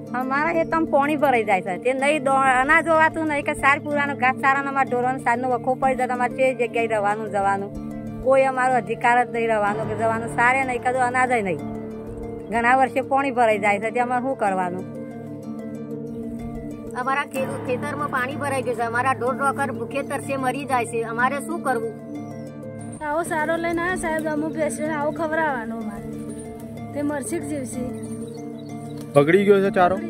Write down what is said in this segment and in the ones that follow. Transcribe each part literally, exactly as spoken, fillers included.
અમારા એ તમ પાણી ભરાઈ જાય છે તે નહીં અનાજ હોવાતું નહીં કે સાર પુરાનો ઘાસ સારાનો અમારા ઢોરોનો સારનો વખો પડી જાય અમારે તે જગ્યાએ રહેવાનું જવાનું કોઈ અમારો અધિકાર જ નહીં રહેવાનો કે જવાનું સારે નહીં કદું અનાજ નહીં ઘણા વર્ષે પાણી ભરાઈ જાય છે તે અમારે શું કરવાનું અમારા ખેતરમાં પાણી ભરાઈ ગયું છે અમારા ઢોર ઢોકર ભૂખે તરસે મરી જાય છે અમારે શું કરવું આવો સારો લઈને આવ્યા સાહેબ અમુક પેશન્ટ આવો ખવડાવવાનો અમારે તે મરસી જીવશે બગડી ગયો છે ચારો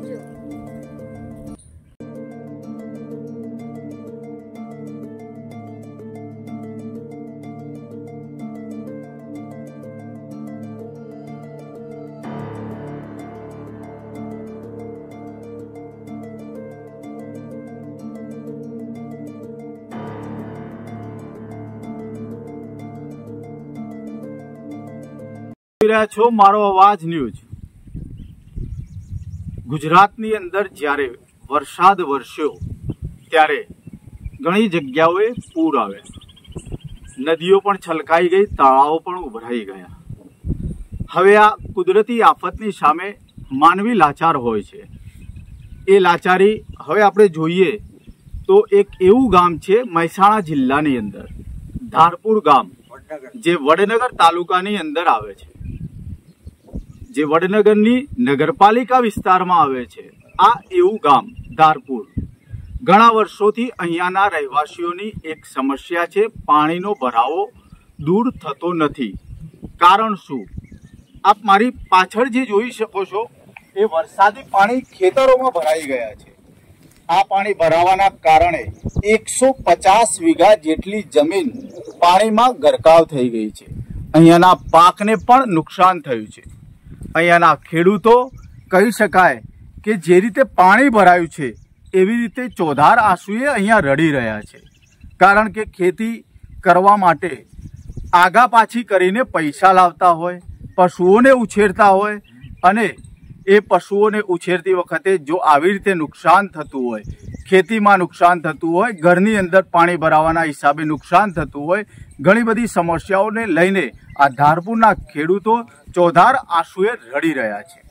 રહ્યા છો મારો અવાજ ન્યૂઝ। ગુજરાતની અંદર જ્યારે વરસાદ વરસ્યો ત્યારે ઘણી જગ્યાઓએ પૂર આવ્યા, નદીઓ પણ છલકાઈ ગઈ, તળાવો પણ ઉભરાઈ ગયા। હવે આ કુદરતી આફતની સામે માનવી લાચાર હોય છે। એ લાચારી હવે આપણે જોઈએ તો એક એવું ગામ છે મહેસાણા જિલ્લાની અંદર ધારપુર ગામ, જે વડનગર તાલુકાની અંદર આવે છે, જે વડનગરની નગરપાલિકા વિસ્તારમાં આવે છે। આ એવું ગામ ધારપુર ઘણા વર્ષોથી અહીંયાના રહેવાસીઓની એક સમસ્યા છે, પાણીનો ભરાવો દૂર થતો નથી। કારણ શું? આપ મારી પાછળ જે જોઈ શકો છો એ વરસાદી પાણી ખેતરોમાં ભરાઈ ગયા છે। આ પાણી ભરાવાના કારણે એકસો પચાસ વીઘા જેટલી જમીન પાણીમાં ગરકાવ થઈ ગઈ છે। અહીંયાના પાકને પણ નુકસાન થયું છે। અહીંયાના ખેડૂતો કહી શકાય કે જે રીતે પાણી ભરાયું છે એવી રીતે ચોધાર આંસુએ અહીંયા રડી રહ્યા છે। કારણ કે ખેતી કરવા માટે આગા પાછી કરીને પૈસા લાવતા હોય, પશુઓને ઉછેરતા હોય, અને એ પશુઓને ઉછેરતી વખતે જો આવી રીતે નુકસાન થતું હોય, ખેતીમાં નુકસાન થતું હોય, ઘરની અંદર પાણી ભરાવાના હિસાબે નુકસાન થતું હોય, ઘણી બધી સમસ્યાઓને લઈને આ ધારપુરના ખેડૂતો ચોધાર આંસુએ રડી રહ્યા છે।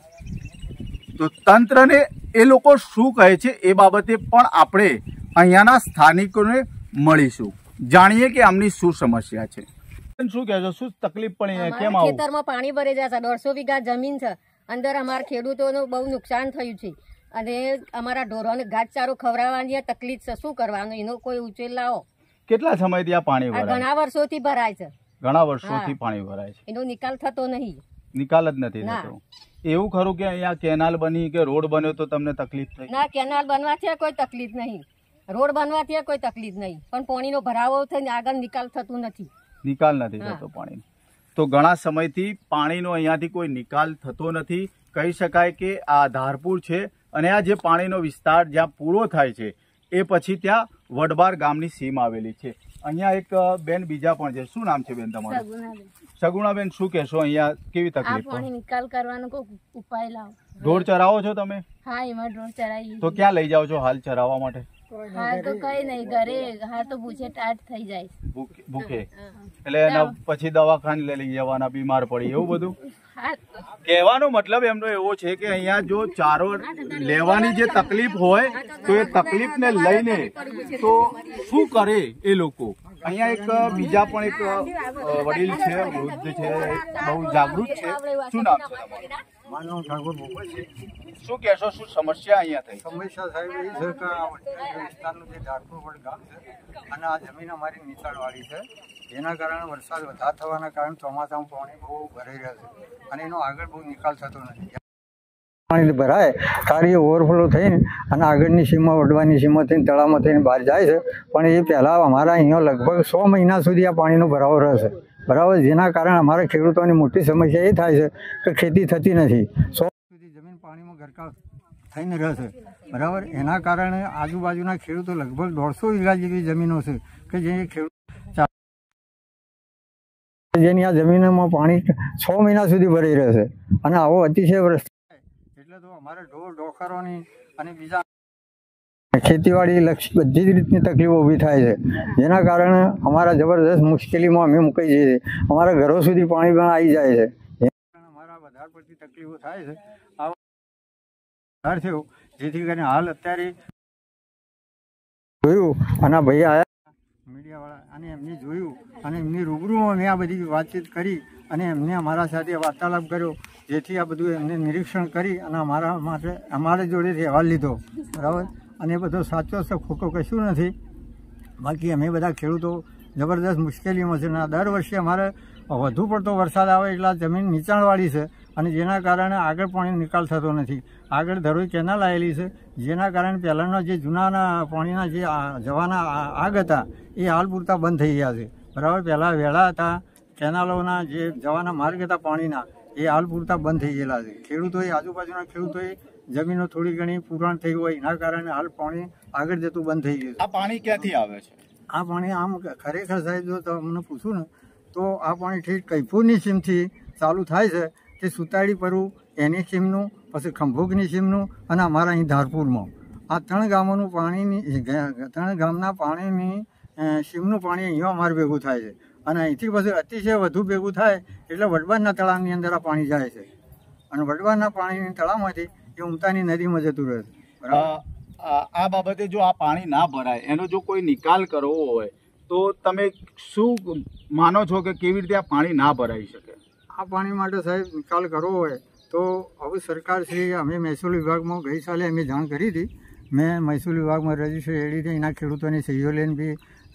તો તંત્રને એ લોકો શું કહે છે એ બાબતે પણ આપણે અહીંયાના સ્થાનિકોને મળીશું, જાણીએ કે આમની શું સમસ્યા છે। શું કહેશો, શું તકલીફ પડી, કેમ આવું? ખેતરમાં પાણી ભરાઈ જાય છે, દોઢસો વીઘા જમીન છે, અંદર અમારા ખેડૂતોનું બહુ નુકસાન થયું છે અને અમારા ઢોરોને ઘાસચારો ખવડાવવાની તકલીફ છે, શું કરવાનું એનો કોઈ ઉકેલ લાવો। કેટલા સમયથી આ પાણી ભરાય? ઘણા વર્ષોથી ભરાય છે, ઘણા વર્ષોથી પાણી ભરાય છે, એનો નિકાલ થતો નહીં, નિકાલ જ નથી થતો। એવું ખરું કે અહીંયા કેનાલ બની કે રોડ બન્યો તો તમને તકલીફ થઈ? ના, કેનાલ બનવાથી કોઈ તકલીફ નહીં, રોડ બનવાથી કોઈ તકલીફ નહીં, પણ પાણીનો ભરાવો થઈને આગળ નિકાલ થતું નથી, નિકાલ નથી થતો પાણીનો। તો ઘણા સમયથી પાણીનો અહીંયાથી કોઈ નિકાલ થતો નથી। કહી શકાય કે આ ધારપુર છે અને આ જે પાણીનો વિસ્તાર જ્યાં પૂરો થાય છે એ પછી ત્યાં વડબાર ગામની સીમ આવેલી છે। અહીંયા એક બેન બીજા પણ છે, શું નામ છે બેન તમારું? સગુણાબેન, શું કહેશો, અહીંયા કેવી તકલીફ? પાણી નિકાલ કરવાનો કોઈ ઉપાય લાવો। ઢોર ચરાવો છો તમે? હા, એમાં ઢોર ચરાવીએ। તો ક્યાં લઈ જાઓ છો હાલ ચરાવવા માટે? હા તો કઈ નહીં, ઘરે હા તો ભૂખે ટાટ થઈ જાય, ભૂખે એટલે એના પછી દવાખાને લઈ જવાના, બીમાર પડી, એવું બધું? કહેવાનો મતલબ એમનો એવો છે કે અહીંયા જો ચારો લેવાની જે તકલીફ હોય તો એ તકલીફને લઈને તો શું કરે એ લોકો। અહીંયા એક બીજા પણ એક વડીલ છે, વૃદ્ધ છે, બહુ જાગૃત છે, શું નામ છે તમારું? માનવ ઠાકોર બોપર છે। શું કહેશો, શું સમસ્યા અહીંયા થઈ? સમસ્યા સાહેબ એ છે કે આ વિસ્તારનું જે ધારપુર વડ ગામ છે અને આ જમીન અમારી નીચાણવાળી છે, જેના કારણે વરસાદ વધારે થવાના કારણે ચોમાસામાં પાણી બહુ ભરાઈ રહ્યા છે અને એનો આગળ બહુ નિકાલ થતો નથી। પાણી ભરાય તારી ઓવરફ્લો થઈને અને આગળની સીમા વડવાની સીમા થઈને તળાવમાં થઈને બહાર જાય છે, પણ એ પહેલાં અમારા અહીંયા લગભગ સો મહિના સુધી આ પાણીનો ભરાવો રહેશે, બરાબર, જેના કારણે અમારા ખેડૂતોની મોટી સમસ્યા એ થાય છે કે ખેતી થતી નથી, સો સુધી જમીન પાણીમાં ગરકાવ થઈને રહેશે, બરાબર। એના કારણે આજુબાજુના ખેડૂતો લગભગ દોઢસો વીઘા જેવી જમીનો છે કે જે ખેડૂત જેની આ જમીનમાં પાણી છ મહિના સુધી ભરાઈ રહેશે અને આવો અતિશય વરસાદ એટલે તો અમારે ઢોર ઢોકરોની અને બીજા ખેતીવાડી લક્ષી બધી જ રીતની તકલીફો ઊભી થાય છે, જેના કારણે અમારા જબરદસ્ત મુશ્કેલીમાં અમે મુકાઈ જઈએ છીએ, અમારા ઘરો સુધી પાણી પણ આવી જાય છે, જેના કારણે અમારા વધારે પડતી તકલીફો થાય છે। વધાર થયો, જેથી કરીને હાલ અત્યારે જોયું અને ભાઈ આવ્યા મીડિયાવાળા અને એમને જોયું અને એમની રૂબરૂમાં મેં આ બધી વાતચીત કરી અને એમને અમારા સાથે વાર્તાલાપ કર્યો, જેથી આ બધું એમને નિરીક્ષણ કરી અને અમારા માટે અમારા જોડેથી અહેવાલ લીધો, બરાબર. અને એ બધો સાચો છે, ખોટો કશું નથી. બાકી અમે બધા ખેડૂતો જબરદસ્ત મુશ્કેલીમાં છે અને દર વર્ષે અમારે વધુ પડતો વરસાદ આવે એટલે જમીન નીચાણવાળી છે અને જેના કારણે આગળ પાણીનો નિકાલ થતો નથી. આગળ ધરોઈ કેનાલ આવેલી છે, જેના કારણે પહેલાંના જે જૂનાના પાણીના જે જવાના આગ હતા એ હાલ પૂરતા બંધ થઈ ગયા છે, બરાબર. પહેલાં વેળા હતા, કેનાલોના જે જવાના માર્ગ હતા પાણીના એ હાલ પૂરતા બંધ થઈ ગયેલા છે. ખેડૂતોએ આજુબાજુના ખેડૂતોએ જમીનો થોડી ઘણી પુરાણ થઈ હોય એના કારણે હાલ પાણી આગળ જતું બંધ થઈ ગયું છે. આ પાણી ક્યાંથી આવે છે? આ પાણી આમ ખરેખર સાહેબ જો તમને પૂછું ને તો આ પાણી ઠીક કૈફુરની સીમથી ચાલુ થાય છે, તે સુતાડી પરવું એની સીમનું, પછી ખંભોગની સીમનું અને અમારા અહીં ધારપુરમાં આ ત્રણ ગામોનું પાણીની ત્રણ ગામના પાણીની સીમનું પાણી અહીંયા અમારે ભેગું થાય છે અને અહીંથી પછી અતિશય વધુ ભેગું થાય એટલે વડવારના તળાવની અંદર આ પાણી જાય છે અને વડવારના પાણીની તળાવમાંથી એ ઉમતાની નદીમાં જતું રહે છે, બરાબર. આ બાબતે જો આ પાણી ના ભરાય એનો જો કોઈ નિકાલ કરવો હોય તો તમે શું માનો છો કે કેવી રીતે આ પાણી ના ભરાઈ શકે? આ પાણી માટે સાહેબ નિકાલ કરવો હોય તો હવે સરકાર શ્રી અમે મહેસૂલ વિભાગમાં ગઈ સાલે અમે જાણ કરી હતી. મેં મહેસૂલ વિભાગમાં રજીસ્ટર એડી હતી, એના ખેડૂતોની સહીઓ લઈને બી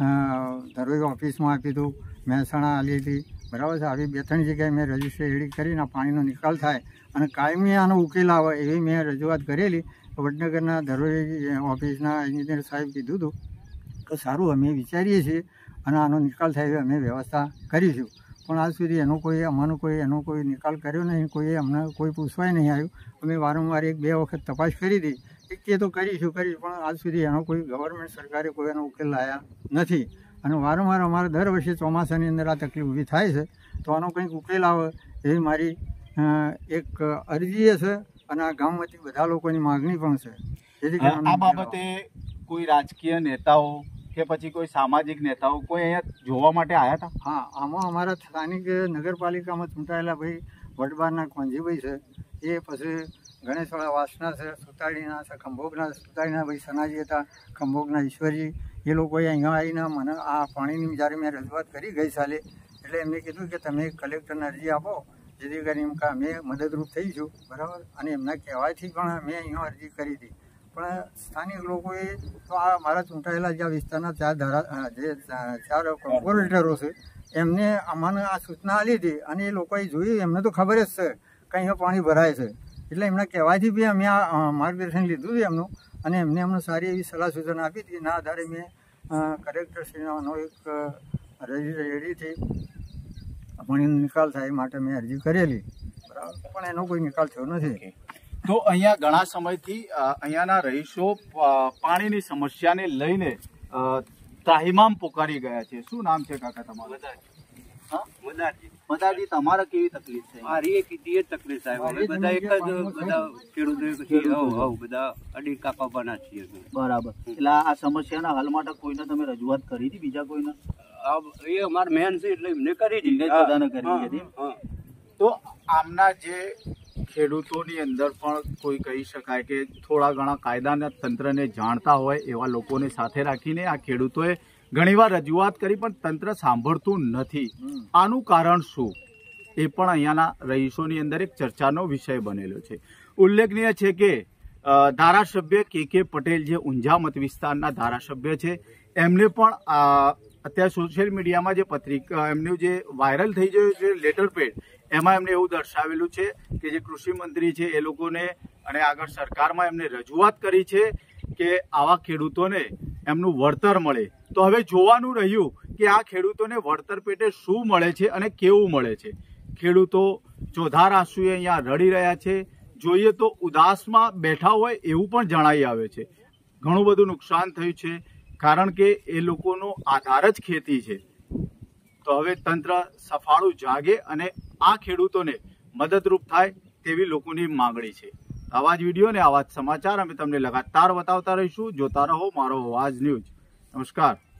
ધરોઈ ઓફિસમાં આપી હતું, મહેસાણા આલી હતી, બરાબર છે. આવી બે ત્રણ જગ્યાએ મેં રજીસ્ટર એડી કરીને આ પાણીનો નિકાલ થાય અને કાયમી આનો ઉકેલ આવે એવી મેં રજૂઆત કરેલી. વડનગરના ધરોઈ ઓફિસના એન્જિનિયર સાહેબ કીધું હતું કે સારું અમે વિચારીએ છીએ અને આનો નિકાલ થાય એવી અમે વ્યવસ્થા કરીશું, પણ આજ સુધી એનો કોઈ અમારો કોઈ એનો કોઈ નિકાલ કર્યો નહીં, કોઈ અમને કોઈ પૂછવાય નહીં આવ્યું. અમે વારંવાર એક બે વખત તપાસ કરી હતી કે તો કરીશું કરીશું પણ આજ સુધી એનો કોઈ ગવર્મેન્ટ સરકારે કોઈ એનો ઉકેલ લાવ્યા નથી અને વારંવાર અમારે દર વર્ષે ચોમાસાની અંદર આ તકલીફ ઊભી થાય છે, તો આનો કંઈક ઉકેલ આવે એવી મારી એક અરજી છે અને આ ગામમાંથી બધા લોકોની માગણી પણ છે. જેથી આ બાબતે કોઈ રાજકીય નેતાઓ કે પછી કોઈ સામાજિક નેતાઓ કોઈ અહીંયા જોવા માટે આવ્યા હતા? હા, આમાં અમારા સ્થાનિક નગરપાલિકામાં ચૂંટાયેલા ભાઈ વડબારના કોંજીભાઈ છે, એ પછી ગણેશવાળા વાસના છે, સુતાડીના છે, ખંભોગના સુતાડીના ભાઈ સનાજી હતા, ખંભોગના ઈશ્વરજી, એ લોકોએ અહીંયા આવીને મને આ પાણીની જ્યારે મેં રજૂઆત કરી ગઈ સાલે એટલે એમને કીધું કે તમે કલેક્ટરને અરજી આપો, જેથી કરીને એમ કે અમે મદદરૂપ થઈશું, બરાબર. અને એમના કહેવાયથી પણ મેં અહીંયા અરજી કરી હતી, પણ સ્થાનિક લોકોએ તો આ મારા ચૂંટાયેલા જ્યાં વિસ્તારના ચાર ધારા જે ચાર કોર્પોરેટરો છે એમને અમને આ સૂચના આપી હતી અને એ લોકોએ જોયું, એમને તો ખબર જ છે કે અહીંયા પાણી ભરાય છે, એટલે એમના કહેવાયથી બી અમે આ માર્ગદર્શન લીધું હતું એમનું અને એમને અમને સારી એવી સલાહ સૂચન આપી હતી. એના આધારે મેં કલેક્ટરશ્રીનો એક રેડીથી પાણીનો નિકાલ થાય એ માટે મેં અરજી કરેલી, બરાબર, પણ એનો કોઈ નિકાલ થયો નથી. તો અહીંયા ઘણા સમયથી અહીંયાના રહીશો પાણીની સમસ્યાને લઈને ત્રાહિમામ પોકારી ગયા છે. શું નામ છે કાકા તમારું? મદારજી. મદારજી, તમારે કેવી તકલીફ છે? મારી એક એ તકલીફ થાય, અમે બધા એક જ બધા ખેડૂતો બધા અડી કાપાવાના છીએ. બરાબર. એટલે આ સમસ્યાના હલ માટે કોઈને તમે રજૂઆત કરી હતી? બીજા કોઈને? એ અમાર મેન છે એટલે એમને કરી દીધી, બધાને કરી હતી. તો આમના જે ખેડૂતોની અંદર પણ કોઈ કહી શકાય કે થોડા ઘણા કાયદાના તંત્રને જાણતા હોય એવા લોકોને સાથે રાખીને આ ખેડૂતોએ ઘણીવાર રજૂઆત કરી પણ તંત્ર સાંભળતું નથી. આનું કારણ શું એ પણ અહીંયાના રહીશોની અંદર એક ચર્ચાનો વિષય બનેલો છે. ઉલ્લેખનીય છે કે ધારાસભ્ય કે કે પટેલ જે ઊંઝા મત વિસ્તારના ધારાસભ્ય છે એમને પણ અત્યારે સોશિયલ મીડિયામાં જે પત્રિકા એમનું જે વાયરલ થઈ ગયું છે લેટર પેડ, એમાં એમને એવું દર્શાવેલું છે કે જે કૃષિ મંત્રી છે એ લોકોને અને આગળ સરકારમાં એમને રજૂઆત કરી છે કે આવા ખેડૂતોને એમનું વળતર મળે. તો હવે જોવાનું રહ્યું કે આ ખેડૂતોને વળતર પેટે શું મળે છે અને કેવું મળે છે. ખેડૂતો ચોધાર આંસુએ અહીંયા રડી રહ્યા છે, જોઈએ તો ઉદાસમાં બેઠા હોય એવું પણ જણાઈ આવે છે. ઘણું બધું નુકસાન થયું છે કારણ કે એ લોકોનો આધાર જ ખેતી છે. તો હવે તંત્ર સફાળું જાગે અને આ ખેડૂતોને મદદરૂપ થાય તેવી લોકોની માંગણી છે. આવા જ વિડીયો ને આવા જ સમાચાર અમે તમને લગાતાર બતાવતા રહીશું. જોતા રહો મારો અવાજ ન્યૂઝ. નમસ્કાર.